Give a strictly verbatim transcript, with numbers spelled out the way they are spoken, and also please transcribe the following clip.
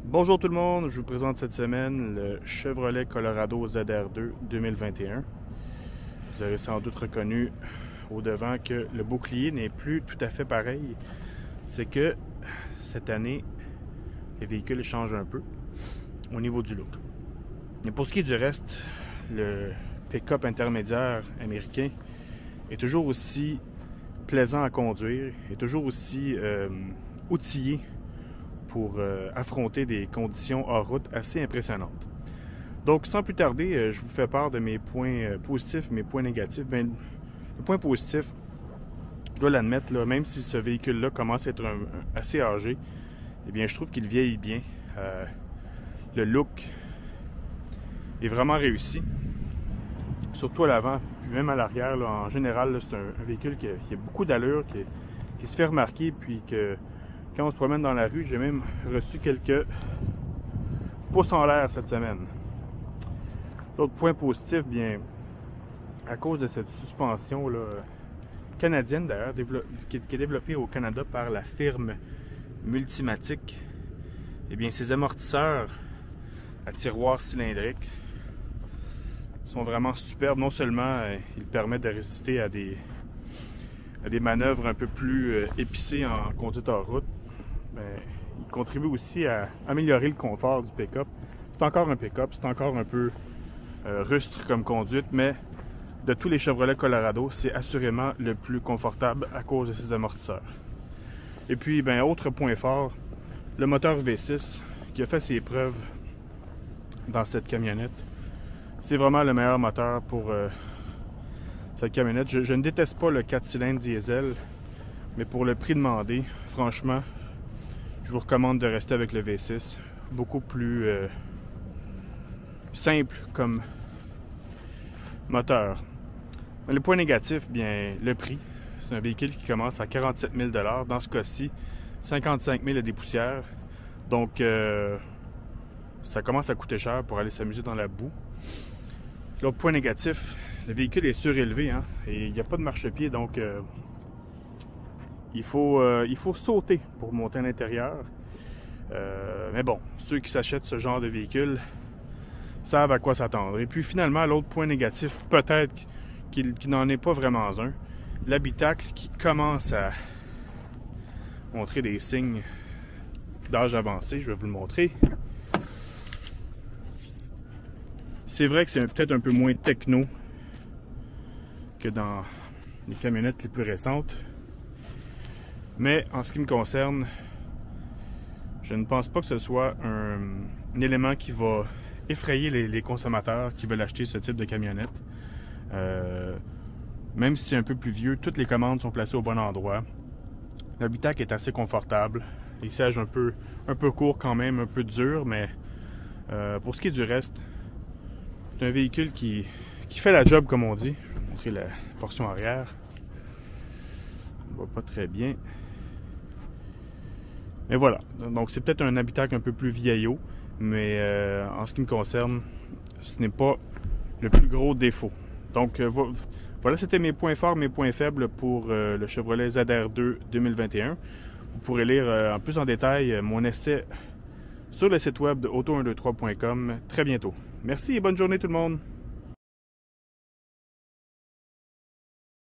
Bonjour tout le monde, je vous présente cette semaine le Chevrolet Colorado Z R deux deux mille vingt et un. Vous avez sans doute reconnu au devant que le bouclier n'est plus tout à fait pareil. C'est que cette année, les véhicules changent un peu au niveau du look. Et pour ce qui est du reste, le pick-up intermédiaire américain est toujours aussi plaisant à conduire, est toujours aussi euh, outillé pour euh, affronter des conditions hors route assez impressionnantes. Donc, sans plus tarder, euh, je vous fais part de mes points euh, positifs, mes points négatifs. Bien, le point positif, je dois l'admettre, là, même si ce véhicule-là commence à être un, un, assez âgé, eh bien, je trouve qu'il vieillit bien. Euh, le look est vraiment réussi, surtout à l'avant, puis même à l'arrière. Là, en général, c'est un, un véhicule qui a, qui a beaucoup d'allure, qui, qui se fait remarquer, puis que quand on se promène dans la rue, j'ai même reçu quelques pouces en l'air cette semaine. L'autre point positif, bien, à cause de cette suspension là, canadienne d'ailleurs, qui, qui est développée au Canada par la firme Multimatic, eh bien, ces amortisseurs à tiroir cylindrique sont vraiment superbes. Non seulement euh, ils permettent de résister à des, à des manœuvres un peu plus euh, épicées en conduite hors route, mais il contribue aussi à améliorer le confort du pick-up. C'est encore un pick-up, c'est encore un peu euh, rustre comme conduite, mais de tous les Chevrolet Colorado, c'est assurément le plus confortable à cause de ses amortisseurs. Et puis, ben, autre point fort, le moteur V six qui a fait ses preuves dans cette camionnette. C'est vraiment le meilleur moteur pour euh, cette camionnette. Je, je ne déteste pas le quatre cylindres diesel, mais pour le prix demandé, franchement, je vous recommande de rester avec le V six. Beaucoup plus euh, simple comme moteur. Dans les points négatifs, bien, le prix. C'est un véhicule qui commence à quarante-sept mille dollars. Dans ce cas-ci, cinquante-cinq mille à des poussières. Donc, euh, ça commence à coûter cher pour aller s'amuser dans la boue. L'autre point négatif, le véhicule est surélevé, hein, et il n'y a pas de marchepied, donc euh, il, faut, euh, il faut sauter pour monter à l'intérieur. Euh, mais bon, ceux qui s'achètent ce genre de véhicule savent à quoi s'attendre. Et puis finalement, l'autre point négatif, peut-être qu'il qu'il n'en est pas vraiment un, l'habitacle qui commence à montrer des signes d'âge avancé. Je vais vous le montrer. C'est vrai que c'est peut-être un peu moins techno que dans les camionnettes les plus récentes. Mais en ce qui me concerne, je ne pense pas que ce soit un, un élément qui va effrayer les, les consommateurs qui veulent acheter ce type de camionnette. Euh, même si c'est un peu plus vieux, toutes les commandes sont placées au bon endroit. L'habitacle est assez confortable. Les sièges un peu, un peu courts quand même, un peu durs, mais euh, pour ce qui est du reste, c'est un véhicule qui, qui fait la job comme on dit. Je vais vous montrer la portion arrière. On ne voit pas très bien. Mais voilà, donc c'est peut-être un habitacle un peu plus vieillot, mais euh, en ce qui me concerne, ce n'est pas le plus gros défaut. Donc euh, voilà, c'était mes points forts, mes points faibles pour euh, le Chevrolet Z R deux deux mille vingt et un. Vous pourrez lire euh, en plus en détail euh, mon essai sur le site web de auto un deux trois point com très bientôt. Merci et bonne journée tout le monde!